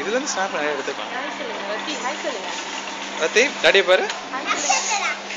இதுல இருந்து ஸ்னாப் நிறைய எடுத்துக்கலாம். ஹாய் சொல்லுங்க ரத்தி, ஹாய் சொல்லுங்க ரத்தி டாடியை பாரு. ஹாய் சொல்லுங்க